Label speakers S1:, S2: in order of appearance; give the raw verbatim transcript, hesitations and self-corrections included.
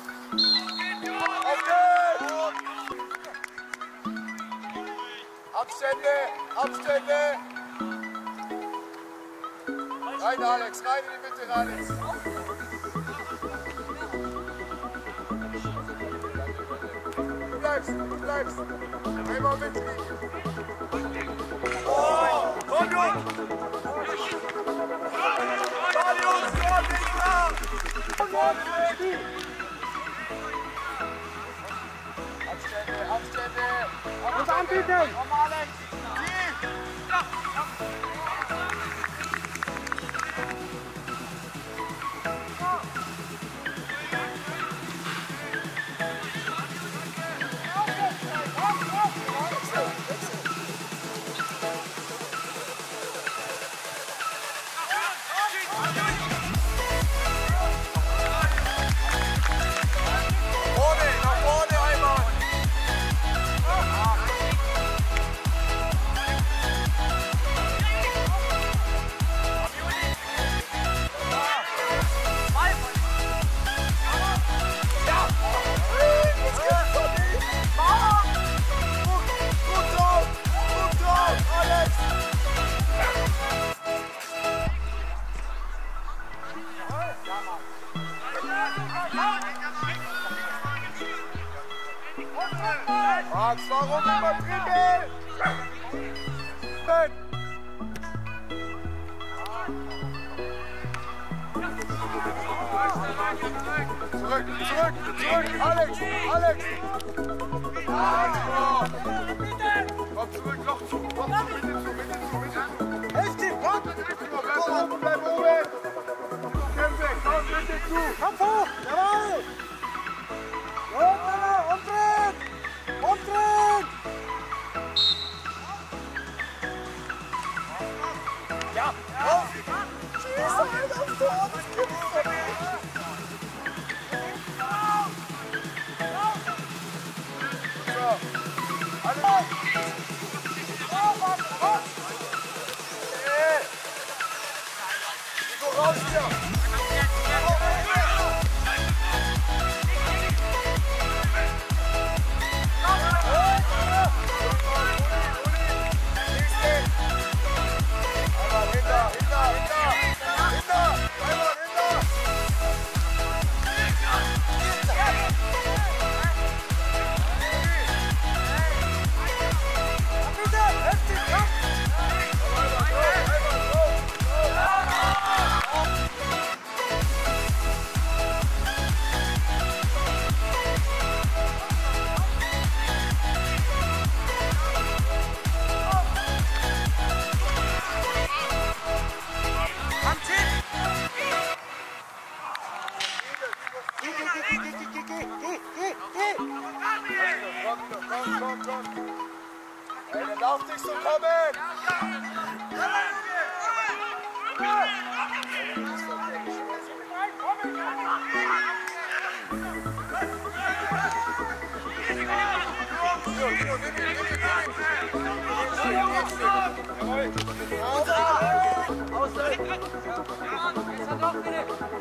S1: Abstände, Abstände. Rein, Alex, rein in die Mitte, Alex. Du bleibst, du bleibst. Einmal mitziehen. Oh, komm, Jungs! Komm, Jungs, komm, Digga! Abstände, Abstände.
S2: Und anbieten!
S1: Komm, Alex! Max, warum immer dribbeln? Zurück, zurück, zurück, Alex, Alex! Komm zurück, noch zu, noch zu, bitte zu, bitte zu, bitte zu. Hälfte, komm! Bleib oben, bleib oben! Kämpfe, komm, bitte zu!
S2: Komm hoch, jawohl! Umdrehen! Umdrehen!
S1: Ja, auf! Schieß halt aufs Tor, das gibt's doch nicht! So, alle auf! Nico, raus hier! Hey, der darf nicht so kommen!
S2: Aus! Aus!